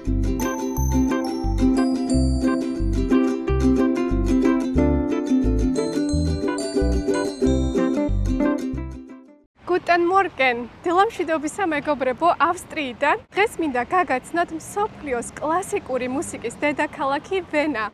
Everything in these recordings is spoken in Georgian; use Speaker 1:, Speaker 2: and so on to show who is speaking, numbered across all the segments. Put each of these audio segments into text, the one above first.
Speaker 1: Guten Morgen! დილამშვიდობისა მეგობრებო ავსტრიიდან. დღეს მინდა გაგაცნოთ მსოფლიოს კლასიკური მუსიკის დედაქალაქი ვენა.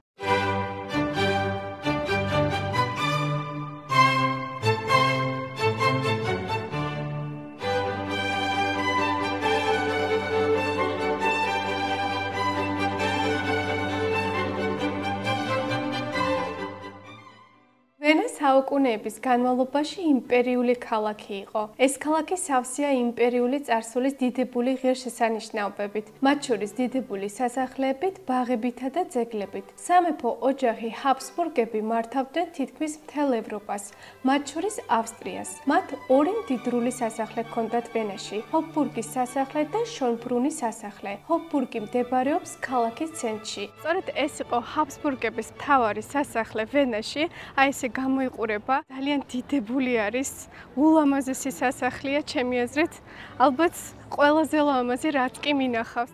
Speaker 1: ვენა საუკუნეების განმავლობაში იმპერიული ქალაქი იყო. ეს ქალაქი სავსეა იმპერიული წარსულის დიდებული ღირსშესანიშნაობებით, მათ შორის დიდებული სასახლეებით, ბაღებითა და ძეგლებით. სამეფო ოჯახი ჰაბსბურგები მართავდნენ თითქმის მთელ ევროპას, მათ შორის ავსტრიას. მათ ორი მდიდრული სასახლე ჰქონდათ ვენაში: ჰოფბურგის სასახლე და შონბრუნის სასახლე. ჰოფბურგი მდებარეობს ქალაქის ცენტრში. სწორედ ეს იყო ჰაბსბურგების მთავარი სასახლე ვენაში. აი ესე გამოიყურება, ძალიან დიდებული არის, ულამაზესი სასახლეა ჩემი აზრით, ალბათ ყველაზე ლამაზი რაც კი მინახავს.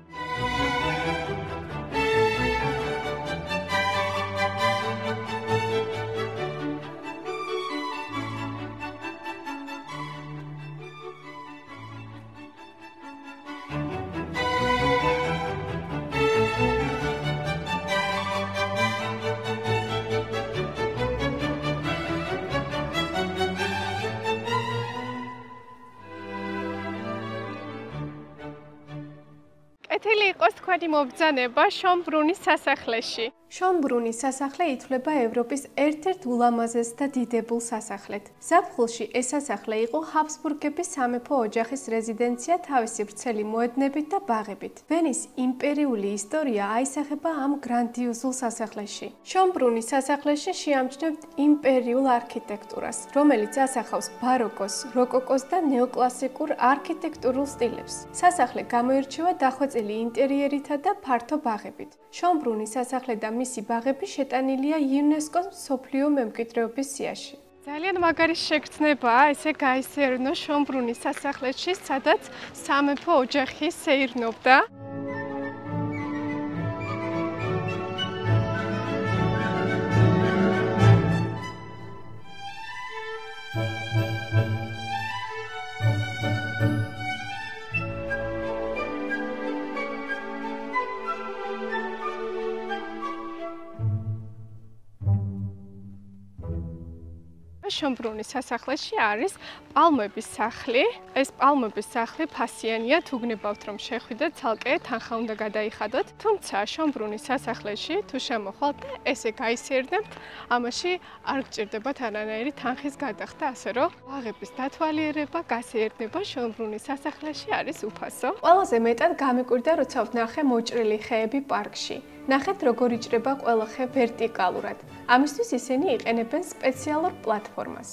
Speaker 1: ეთილი იყოს თქვენი მობრძანება შონბრუნის სასახლეში. შონბრუნის სასახლე ითვლება ევროპის ერთ-ერთ ულამაზეს და დიდებულ სასახლედ. ზაფხულში ეს სასახლე იყო ჰაბსბურგების სამეფო ოჯახის რეზიდენცია თავისი ვრცელი მოედნებით და ბაღებით. ვენის იმპერიული ისტორია აისახება ამ გრანდიოზულ სასახლეში. შონბრუნის სასახლეში შეამჩნევთ იმპერიულ არქიტექტურას, რომელიც ასახავს ბაროკოს, როკოკოს და ნეოკლასიკურ არქიტექტურულ სტილებს. სასახლე გამოირჩევა დახვეწილი ინტერიერითა და ფართო ბაღებით. შონბრუნის სასახლე და მისი ბაღები შეტანილია იუნესკოს მსოფლიო მემკვიდრეობის სიაში. ძალიან მაგარი შეგრძნებაა ესე გაისეირნო შონბრუნის სასახლეში, სადაც სამეფო ოჯახი სეირნობდა. შონბრუნის სასახლეში არის პალმების სახლი. ეს პალმების სახლი ფასიანია, თუ გნებავთ რომ შეხვიდეთ, ცალკე თანხა უნდა გადაიხადოთ. თუმცა შონბრუნის სასახლეში თუ შემოხვალთ და ესე გაისეირნებთ, ამაში არ გჭირდებათ არანაირი თანხის გადახდა, ასე რომ ბაღების დათვალიერება, გასეირნება შონბრუნის სასახლეში არის უფასო. ყველაზე მეტად გამიკვირდა, როცა ვნახე მოჭრილი ხეები პარკში. ნახეთ, როგორ იჭრება ყველა ხე ვერტიკალურად. ამისთვის ისინი იყენებენ სპეციალურ პლატფორმას.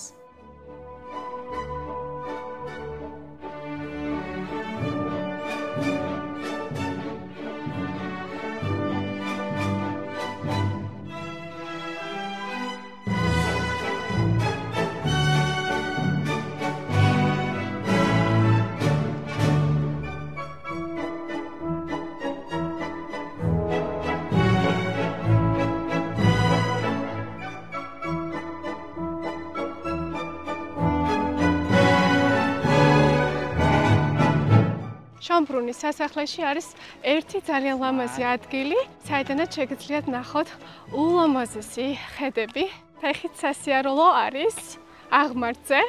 Speaker 1: შონბრუნის სასახლეში არის ერთი ძალიან ლამაზი ადგილი, საიდანაც შეგიძლიათ ნახოთ ულამაზესი ხედები. ფეხით სასიარულო არის აღმართზე.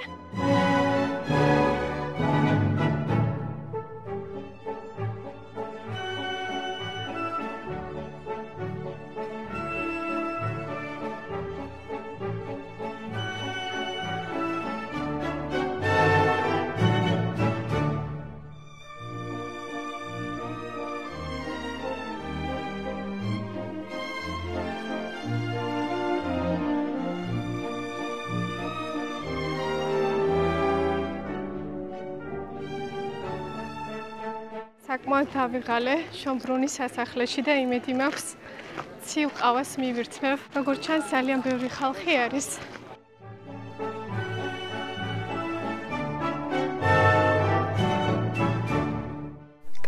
Speaker 1: საკმაოდ დავიღალე შონბრუნის სასახლეში და იმედი მაქვს ცივ ყავას მივირთმევ. როგორც ჩანს, ძალიან ბევრი ხალხი არის.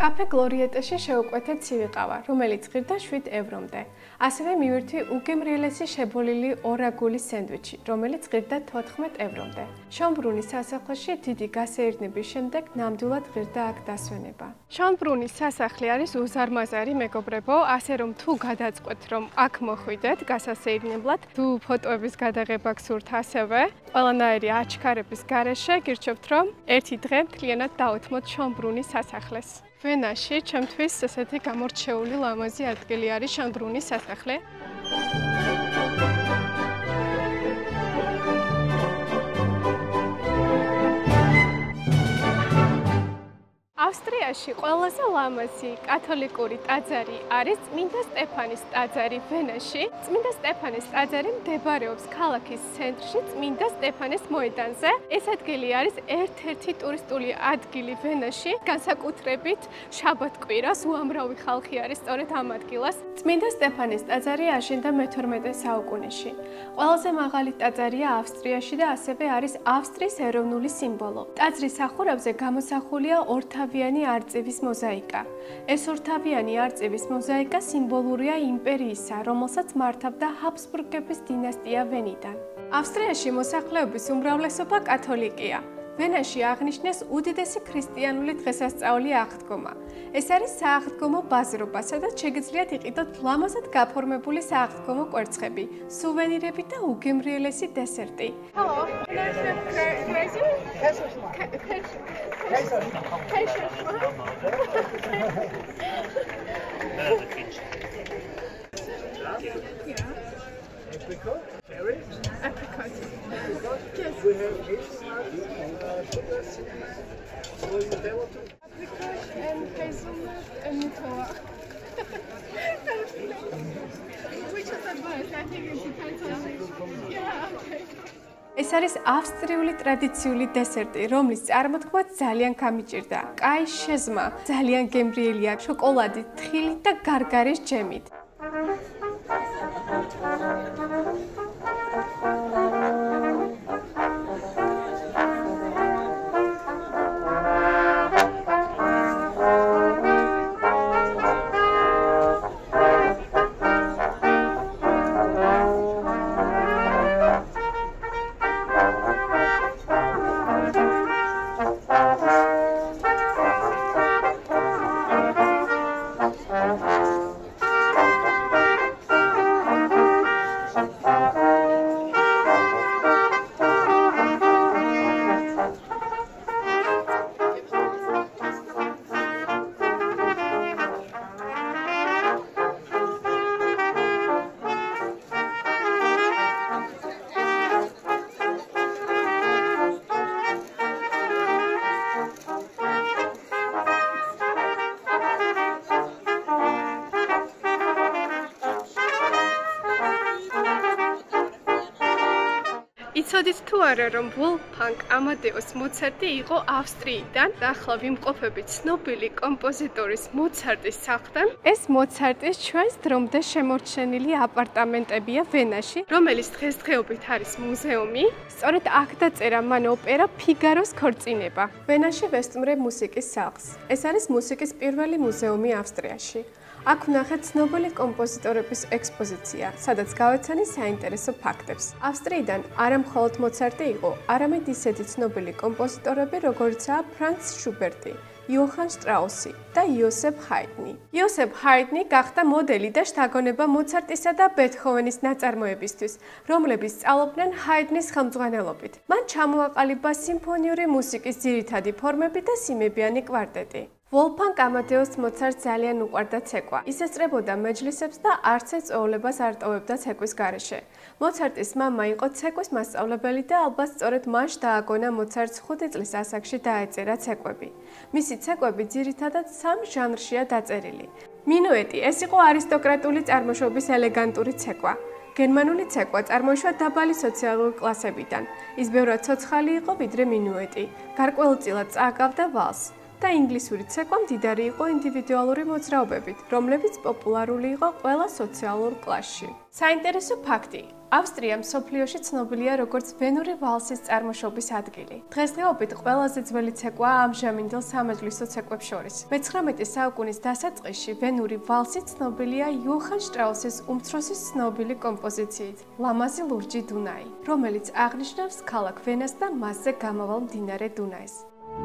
Speaker 1: კაფე გლორიეტაში შევუკვეთეთ ცივი ყავა, რომელიც ღირდა 7 ევრომდე. ასევე მივირთვი უგემრიელესი შებოლილი ორაგულის სენდვიჩი, რომელიც ღირდა 14 ევრომდე. შონბრუნის სასახლეში დიდი გასეირნების შემდეგ ნამდვილად ღირდა აქ დასვენება. შონბრუნის სასახლე არის უზარმაზარი მეგობრებო, ასე რომ თუ გადაწყვეტ რომ აქ მოხვიდეთ გასასეირნებლად, თუ ფოტოების გადაღება გსურთ ასევე, ყველანაირი აჩქარების გარეშე გირჩევთ რომ ერთი დღე მთლიანად დაუთმოთ შონბრუნის სასახლეს. ვენაში ჩემთვის ესეთი გამორჩეული ლამაზი ადგილი არის შონბრუნის სასახლე. ავსტრიაში ყველაზე ლამაზი კათოლიკური ტაძარი არის წმინდა სტეფანის ტაძარი ვენაში. წმინდა სტეფანის ტაძარი მდებარეობს ქალაქის ცენტრში, წმინდა სტეფანეს მოედანზე. ეს ადგილი არის ერთ-ერთი ტურისტული ადგილი ვენაში, განსაკუთრებით შაბათ-კვირას უამრავი ხალხი არის სწორედ ამ ადგილას. წმინდა სტეფანის ტაძარი აშენდა მე-12 საუკუნეში. ყველაზე მაღალი ტაძარია ავსტრიაში და ასევე არის ავსტრიის ეროვნული სიმბოლო. ტაძრის სახურავზე გამოსახულია ორთავიანი არწივის მოზაიკა. ეს ორთავიანი არწივის მოზაიკა სიმბოლურია იმპერიისა, რომელსაც მართავდა ჰაბსბურგების დინასტია ვენიდან. ავსტრიაში მოსახლეობის უმრავლესობა კათოლიკია. ვენაში აღნიშნეს უდიდესი ქრისტიანული დღესასწაული აღდგომა. ეს არის სააღდგომო ბაზრობა, სადაც შეგიძლიათ იყიდოთ ლამაზად გაფორმებული სააღდგომო კვერცხები, სუვენირები და უგემრიელესი დესერტი.
Speaker 2: Apricot, cherries,
Speaker 1: Apricot.
Speaker 2: yes. We have hazelnut, sugar, so you tell what to.
Speaker 1: Apricot and hazelnut and Nutella. Which is the best? I think it depends on yeah, okay. ეს არის ავსტრიული ტრადიციული დესერტი, რომლის წარმოთქმაც ძალიან გამიჭირდა. კაი შეზმა, ძალიან გემრიელია, შოკოლადით, თხილით და გარგარის ჯემით. იცოდით თუ არა რომ ვოლფგანგ ამადეუს მოცარტი იყო ავსტრიიდან და ახლა ვიმყოფებით ცნობილი კომპოზიტორის მოცარტის სახლთან. ეს მოცარტის ჩვენს დრომდე შემორჩენილი აპარტამენტებია ვენაში, რომელიც დღესდღეობით არის მუზეუმი. სწორედ აქ დაწერა მან ოპერა ფიგაროს ქორწინება. ვენაში ვესტუმრებ მუსიკის სახლს. ეს არის მუსიკის პირველი მუზეუმი ავსტრიაში. აქ ვნახეთ ცნობილი კომპოზიტორების ექსპოზიცია, სადაც გავეცანი საინტერესო ფაქტებს. ავსტრიიდან არა მხოლოდ მოცარტი იყო, არამედ ისეთი ცნობილი კომპოზიტორები, როგორიცაა ფრანც შუბერტი, იოჰან შტრაუსი და იოსებ ჰაიდნი. იოსებ ჰაიდნი გახდა მოდელი და შთაგონება მოცარტისა და ბეთჰოვენის ნაწარმოებისთვის, რომლებიც სწავლობდნენ ჰაიდნის ხელმძღვანელობით. მან ჩამოაყალიბა სიმფონიური მუსიკის ძირითადი ფორმები და სიმებიანი კვარტეტი. ვოლფგანგ ამადეუს მოცარტს ძალიან უყვარდა ცეკვა. ის ესწრებოდა მეჯლისებს და არც ეწვეულებას არ ტოვებდა ცეკვის გარეშე. მოცარტის მამა იყო ცეკვის მასწავლებელი და ალბათ სწორედ მას დააგონა მოცარტს 5 წლის ასაკში დაეწერა ცეკვები. მისი ცეკვები ძირითადად 3 ჟანრშია დაწერილი. მინუეტი ეს იყო არისტოკრატული წარმოშობის ელეგანტური ცეკვა. გერმანული ცეკვა წარმოიშვა დაბალი სოციალური კლასებიდან. ის ბევრად ცოცხალი იყო ვიდრე მინუეტი. გარკვეულწილად წააგავდა ვალსს. და ინგლისური ცეკვა მდიდარი იყო ინდივიდუალური მოძრაობებით, რომლებიც პოპულარული იყო ყველა სოციალურ კლასში. საინტერესო ფაქტი: ავსტრია მსოფლიოში ცნობილია როგორც ვენური ვალსის წარმოშობის ადგილი. დღესდღეობით ყველაზე ძველი ცეკვაა ამჟამინდელ სამაჯლისო ცეკვებს შორის. მე-19 საუკუნის დასაწყისში ვენური ვალსი ცნობილია იოჰან შტრაუსის უმცროსის ცნობილი კომპოზიციით ლამაზი ლურჯი დუნაი, რომელიც აღნიშნავს ქალაქ ვენას და მასზე გამავალ მდინარე დუნაის.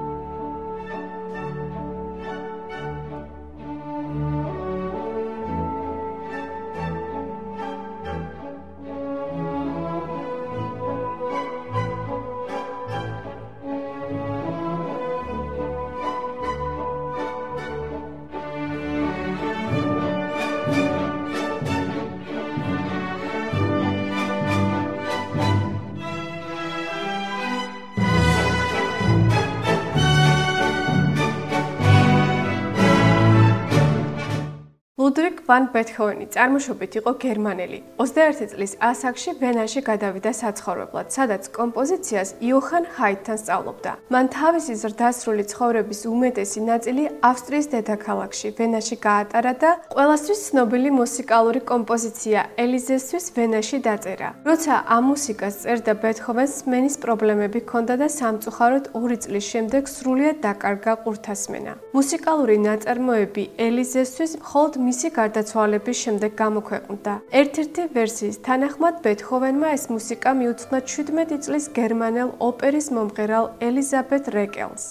Speaker 1: ლუდვიგ ვან ბეთჰოვენი წარმოშობით იყო გერმანელი. 21 წლის ასაკში ვენაში გადავიდა საცხოვრებლად, სადაც კომპოზიციას იოჰან ჰაიდთან სწავლობდა. მან თავისი ზრდასრული ცხოვრების უმეტესი ნაწილი ავსტრიის დედაქალაქში, ვენაში გაატარა და ყველასთვის ცნობილი მუსიკალური კომპოზიცია ელიზესთვის ვენაში დაწერა. როცა ამ მუსიკას წერდა ბეთჰოვენს სმენის პრობლემები ჰქონდა და სამწუხაროდ 2 წლის შემდეგ სრულიად დაკარგა ყურთასმენა. მუსიკალური ნაწარმოები ელიზესთვის მხოლოდ მისი გარდაცვალების შემდეგ გამოქვეყნდა. ერთ-ერთი ვერსიის თანახმად ბეთჰოვენმა ეს მუსიკა მიუძღვნა 17 წლის გერმანელ ოპერის მომღერალ ელიზაბეთ რეკელს.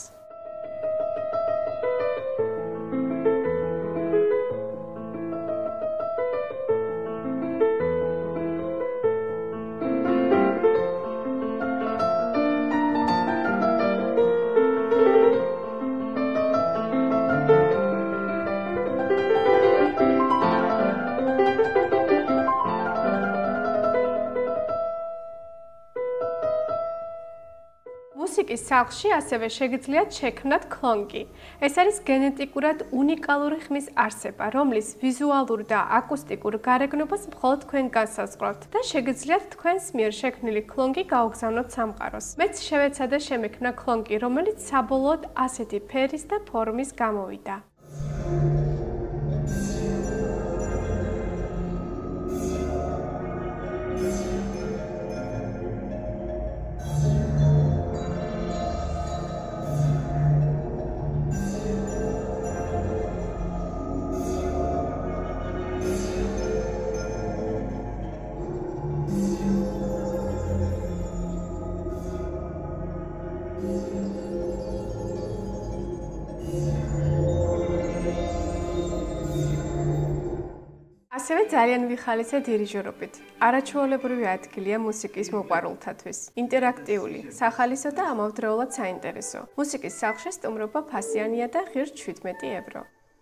Speaker 1: მუსიკის სახლში ასევე შეგიძლიათ შექმნათ ქლონგი. ეს არის გენეტიკურად უნიკალური ხმის არსება, რომლის ვიზუალურ და აკუსტიკურ გარეგნობას მხოლოდ თქვენ განსაზღვრავთ და შეგიძლიათ თქვენს მიერ შექმნილი ქლონგი გაუგზავნოთ სამყაროს. მეც შევეცადე შემექმნა ქლონგი, რომელიც საბოლოოდ ასეთი ფერის და ფორმის გამოვიდა. ასევე ძალიან ვიხალისე დირიჟორობით. არაჩვეულებრივი ადგილია მუსიკის მოყვარულთათვის. ინტერაქტიული, სახალისო და ამავდროულად საინტერესო. მუსიკის სახლში სტუმრობა ფასიანია და ღირს 17 евро.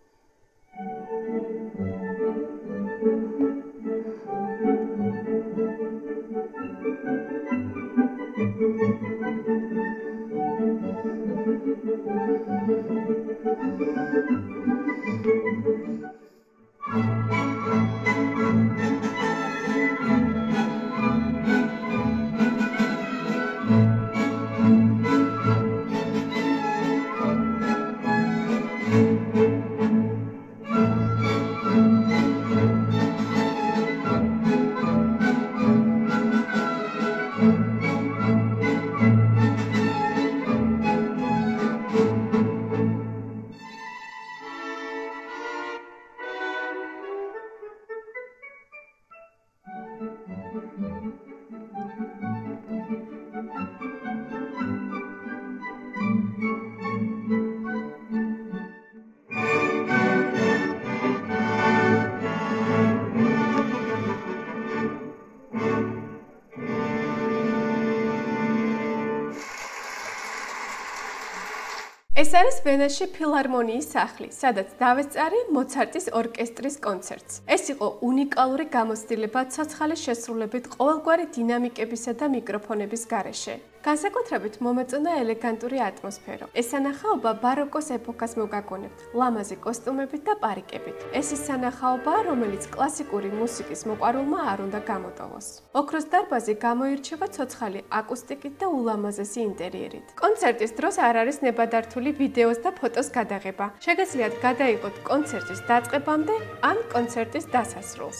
Speaker 1: ეს არის ვენაში ფილარმონიის სახლი, სადაც დავესწარი მოცარტის ორკესტრის კონცერტს. ეს იყო უნიკალური გამოცდილება ცოცხალი შესრულებით ყოველგვარი დინამიკებისა და მიკროფონების გარეშე. განსაკუთრებით მომეწონა ელეგანტური ატმოსფერო. ეს სანახაობა ბაროკოს ეპოქას მოგაგონებთ, ლამაზი კოსტუმებით და პარიკებით. ეს ის სანახაობაა, რომელიც კლასიკური მუსიკის მოყვარულმა არ უნდა გამოტოვოს. ოქროს დარბაზი გამოირჩევა ცოცხალი აკუსტიკით და ულამაზესი ინტერიერით. კონცერტის დროს არ არის ნებადართული ვიდეოს და ფოტოს გადაღება. შეგიძლიათ გადაიღოთ კონცერტის დაწყებამდე ან კონცერტის დასასრულს.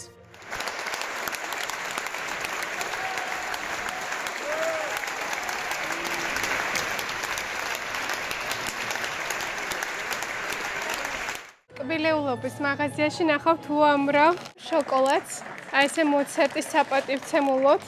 Speaker 1: კბილეულობის მაღაზიაში ნახავთ უამრავ შოკოლადს, აი ესე მოცარტის საპატივცემულოდ.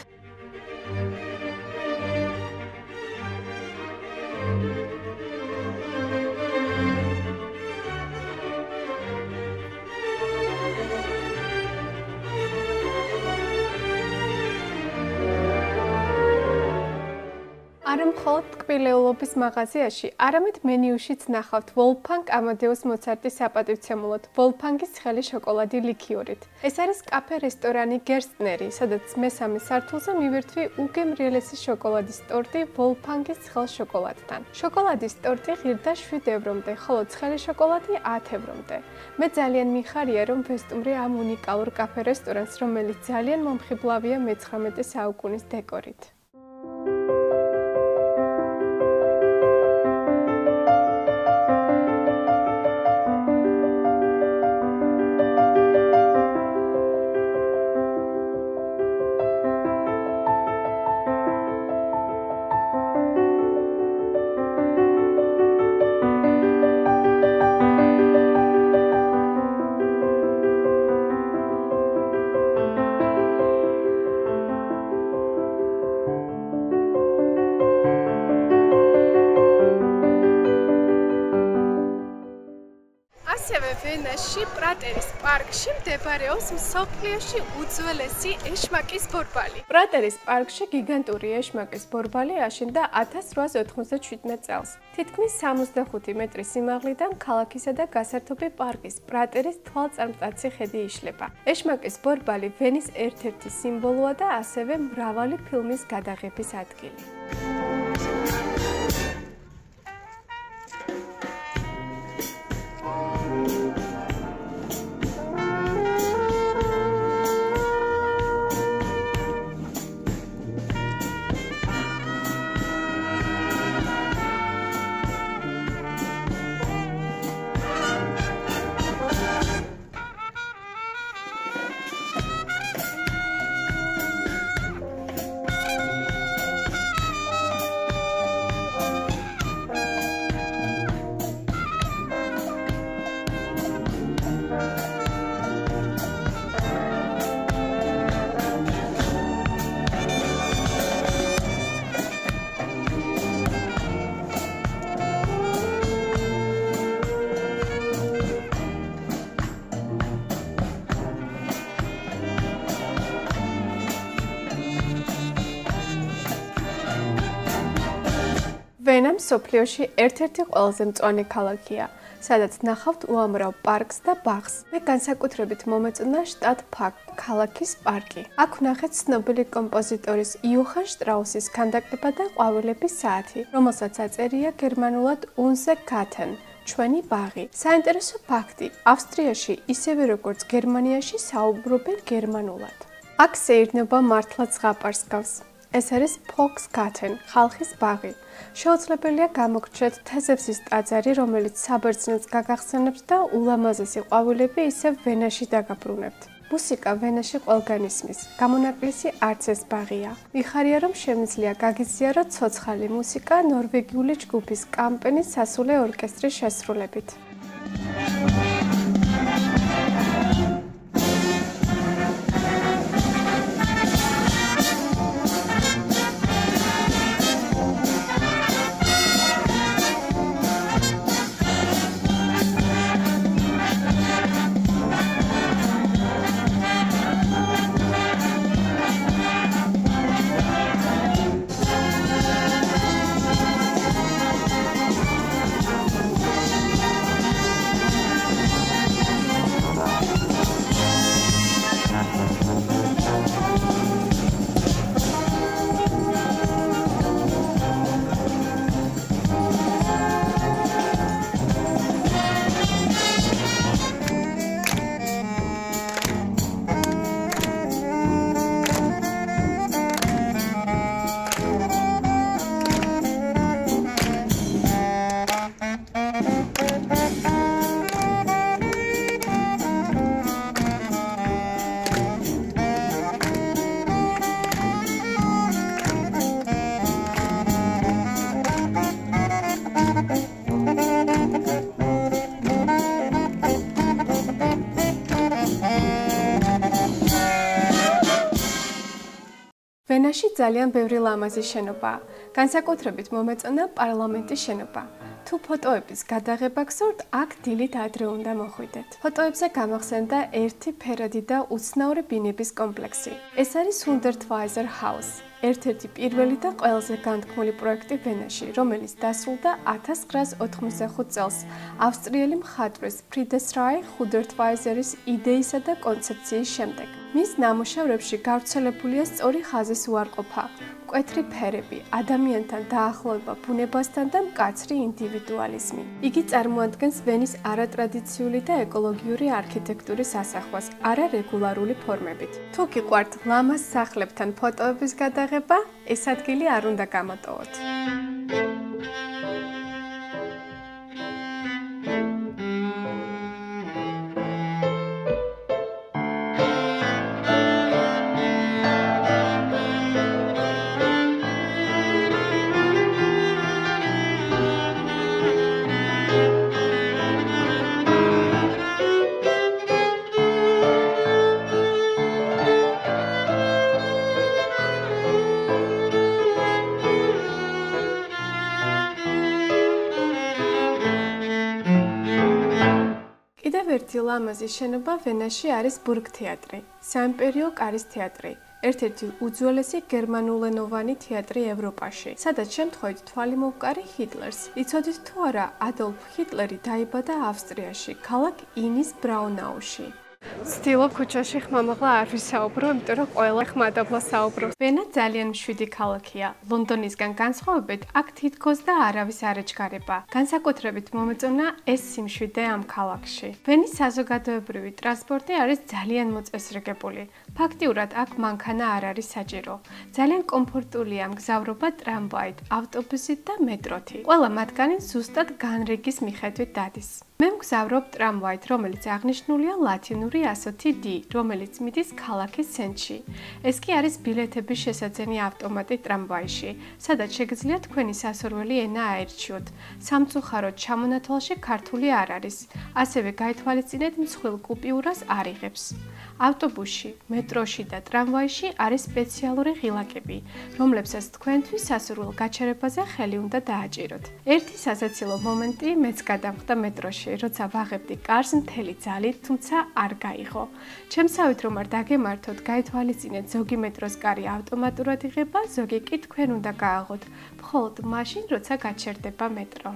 Speaker 1: არა მხოლოდ კბილეულობის მაღაზიაში, არამედ მენიუშიც ნახავთ ვოლფგანგ ამადეუს მოცარტის საპატივცემულოდ ვოლფგანგის ცხელი შოკოლადი ლიქიორით. ეს არის კაფე-რესტორანი გერსტნერი, სადაც მესამე სართულზე მივირთვი უგემრიელესი შოკოლადის ტორტი ვოლფგანგის ცხელ შოკოლადთან. შოკოლადის ტორტი ღირდა 7 ევრომდე, ხოლო ცხელი შოკოლადი 10 ევრომდე. მე ძალიან მიხარია, რომ ვესტუმრე ამ უნიკალურ კაფე-რესტორანს, რომელიც ძალიან მომხიბლავია მე-19 საუკუნის დეკორით. ასევე ვენაში პრატერის პარკში მდებარეობს მსოფლიოში უძველესი ეშმაკის ბორბალი. პრატერის პარკში გიგანტური ეშმაკის ბორბალი აშენდა 1897 წელს. თითქმის 65 მეტრის სიმაღლიდან ქალაქისა და გასართობი პარკის პრატერის თვალწარმტაცი ხედი იშლება. ეშმაკის ბორბალი ვენის ერთ-ერთი სიმბოლოა და ასევე მრავალი ფილმის გადაღების ადგილი. ვენა მსოფლიოში ერთ-ერთი ყველაზე მწვანე ქალაქია, სადაც ნახავთ უამრავ პარკს და ბაღს. მე განსაკუთრებით მომეწონა შტატ ფაკ, ქალაქის პარკი. აქ ვნახეთ ცნობილი კომპოზიტორის იოჰან შტრაუსის ქანდაკება და ყვავილების საათი, რომელსაც აწერია გერმანულად Unser Garten, ჩვენი ბაღი. საინტერესო ფაქტი, ავსტრიაში, ისევე როგორც გერმანიაში საუბრობენ გერმანულად. აქ სეირნობა მართლა ზღაპარს გავს. ეს არის Volksgarten, ხალხის ბაღი. შეუძლებელია გამოგჩნდეთ თეზევსის ტაძარი, რომელიც საბერძნეთს გაგახსენებთ და ულამაზესი ყვავილები ისევ ვენაში დაგაბრუნებთ. მუსიკა ვენაში ყველგან ისმის. გამონაკლისი არც ეს ბაღია. მიხარია, რომ შემიძლია გაგიზიაროთ ცოცხალი მუსიკა ნორვეგიული ჯგუფის კამპენის სასულე ორკესტრის შესრულებით. ვენაში ძალიან ბევრი ლამაზი შენობაა. განსაკუთრებით მომეწონა პარლამენტის შენობა. თუ ფოტოების გადაღება გსურთ, აქ დილით ადრე უნდა მოხვიდეთ. ფოტოებზე გამახსენდა ერთი ფერადი და უცნაური ბინების კომპლექსი. ეს არის Hundertwasser House. ერთ-ერთი პირველი და ყველაზე განთქმული პროექტი ვენაში, რომელიც დასრულდა 1985 წელს ავსტრიელი მხატვრის Friedrich Hundertwasseris იდეისა და კონცეფციის შემდეგ. მის ნამუშევრებში გავრცელებულია სწორი ხაზის უარყოფა, მკვეთრი ფერები, ადამიანთან დაახლოება ბუნებასთან და მკაცრი ინდივიდუალიზმი. იგი წარმოადგენს ვენის არატრადიციული და ეკოლოგიური არქიტექტურის ასახვას, არარეგულარული ფორმებით. თუ გიყვართ ლამაზ სახლებთან ფოტოების გადაღება, ეს ადგილი არ უნდა გამოტოვოთ. ერთი ლამაზი შენობა ვენაში არის ბურგთეატრი, საიმპერიო კარის თეატრი, ერთ-ერთი უძველესი გერმანულენოვანი თეატრი ევროპაში, სადაც შემთხვევით თვალი მოვკარი ჰიტლერს. იცოდით თუ არა, ადოლფ ჰიტლერი დაიბადა ავსტრიაში, ქალაქ ინის ბრაუნაუში. Ვცდილობ ქუჩაში ხმამაღლა არ ვისაუბრო, იმიტომ რომ ყველა ხმადაბლა საუბრობს. ვენა ძალიან მშვიდი ქალაქია. ლონდონისგან განსხვავებით, აქ თითქოს და არავის არ ეჩქარება. განსაკუთრებით მომეწონა ეს სიმშვიდე ამ ქალაქში. ვენის საზოგადოებრივი ტრანსპორტი არის ძალიან მოწესრიგებული. ფაქტიურად აქ მანქანა არ არის საჭირო. ძალიან კომფორტულია მგზავრობა ტრამვაით, ავტობუსით და მეტროთი. ყველა მათგანი ზუსტად განრიგის მიხედვით დადის. მე მგზავრობ ტრამვაით, რომელიც აღნიშნულია ლათინური ასოთი D, რომელიც მიდის ქალაქის ცენტრში. ეს კი არის ბილეთების შესაძენი ავტომატი ტრამვაიში, სადაც შეგიძლიათ თქვენი სასურველი ენა აერჩიოთ. სამწუხაროდ ჩამონათვალში ქართული არ არის. ასევე გაითვალისწინეთ მსხვილ კუპიურას არ იღებს. ავტობუსში, მეტროში და ტრამვაიში არის სპეციალური ღილაკები, რომლებსაც თქვენთვის სასურველ გაჩერებაზე ხელი უნდა დააჭიროთ. ერთი სასაცილო მომენტი მეც გადამხდა მეტროში. როცა ვაღებდი კარს მთელი ძალით, თუმცა არ გაიღო. ჩემსავით რომ არ დაგემართოთ, გაითვალისწინეთ, ზოგი მეტროს კარი ავტომატურად იღება, ზოგი კი თქვენ უნდა გააღოთ, მხოლოდ მაშინ, როცა გაჩერდება მეტრო.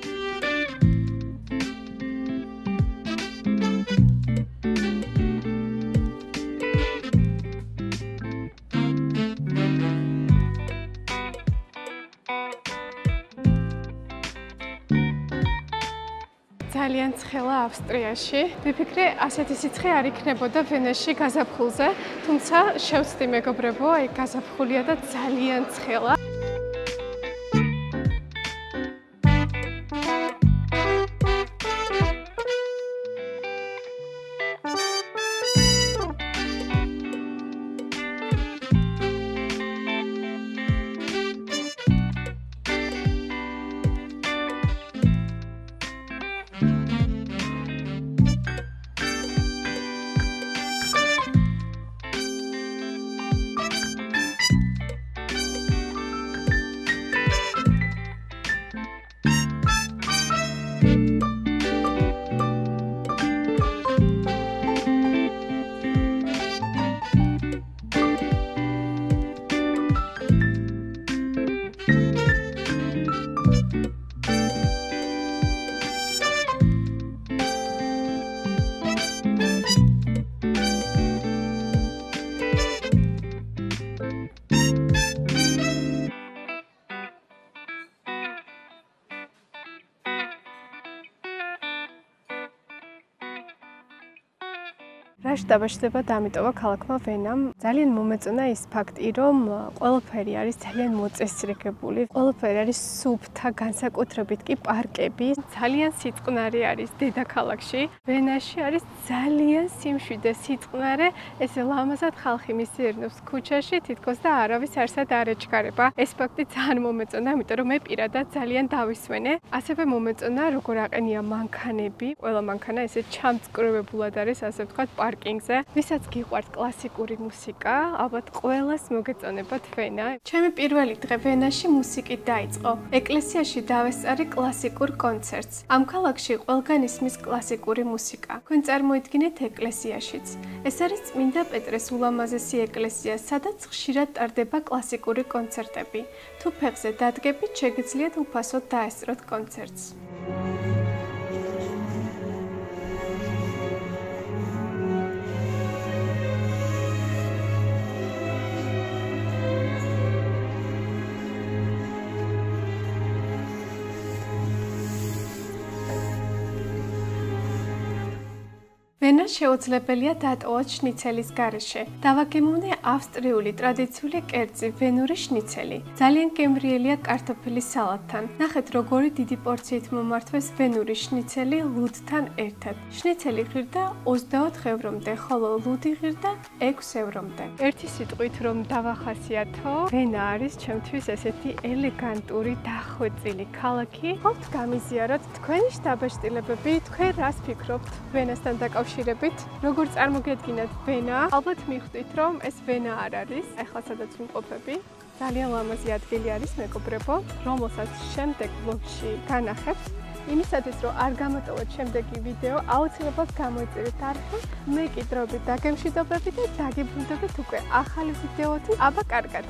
Speaker 1: ძალიან ცხელა ავსტრიაში. ვიფიქრე, ასეთი სიცხე არ იქნებოდა ვენაში გაზაფხულზე, თუმცა შევცდი მეგობრებო, აი გაზაფხულია და ძალიან ცხელა. რაში დაბაშვება დამიტოვა ქალაქმა ვენამ. ძალიან მომეწონა ის ფაქტი, რომ ყველაფერი არის ძალიან მოწესრიგებული. ყველაფერი არის სუფთა, განსაკუთრებით კი პარკები. ძალიან სიწყნარი არის დედაქალაქში. ვენაში არის ძალიან სიმშვიდე, სიწყნარე, ესე ლამაზად ხალხი მისიერნობს ქუჩაში, თითქოს და არავის არსად არ ეჩქარება. ეს ფაქტი ძალიან მომეწონა, იმიტომ რომ მე პირადად ძალიან დავისვენე. ასევე მომეწონა, როგორ აყენია მანქანები. ყველა მანქანა ესე ჩამწკრივებულად არის, ასე ვთქვათ, პარკინგზე. ვისაც გიყვართ კლასიკური მუსიკა, ალბათ ყველას მოგეწონებათ ვენა. ჩემი პირველი დღე ვენაში მუსიკით დაიწყო. ეკლესიაში დავესწარი კლასიკურ კონცერტს. ამ ქალაქში ყველგან ისმის კლასიკური მუსიკა. თქვენ წარმოიდგინეთ ეკლესიაშიც. ეს არის წმინდა პეტრეს ულამაზესი ეკლესია, სადაც ხშირად ტარდება კლასიკური კონცერტები. თუ ფეხზე დადგებით, შეგიძლიათ უფასოდ დაესწროთ კონცერტს. ვენა შეუძლებელია დატოვოთ შნიცელის გარეშე. დავაგემოვნე ავსტრიული ტრადიციული კერძი, ვენური შნიცელი. ძალიან გემრიელია კარტოფილის სალატთან. ნახეთ, როგორი დიდი პორციით მომართვეს ვენური შნიცელი ლუდთან ერთად. შნიცელი ღირდა 24 ევრომდე, ხოლო ლუდი ღირდა 6 ევრომდე. ერთი სიტყვით რომ დავახასიათო, ვენა არის ჩემთვის ესეთი ელეგანტური, დახვეწილი ქალაქი. ხოთ გამიზიაროთ თქვენი შთაბეჭდილებები, თქვენ რას ფიქრობთ ვენასთან დაკავშირებით? როგორ წარმოგედგინათ ვენა? ალბათ მიხვდით, რომ ეს ვენა არ არის. ახლა სადაც ვიმყოფები, ძალიან ლამაზი ადგილი არის, მეგობრებო, რომელსაც შემდეგ ვლოგში განახებთ. იმისათვის, რომ არ გამოტოვოთ შემდეგი ვიდეო, აუცილებლად გამოიწერეთ არხი. მე კი დროებით დაგემშვიდობები და დაგიბრუნდებით უკვე ახალი ვიდეოთი. აბა, კარგად.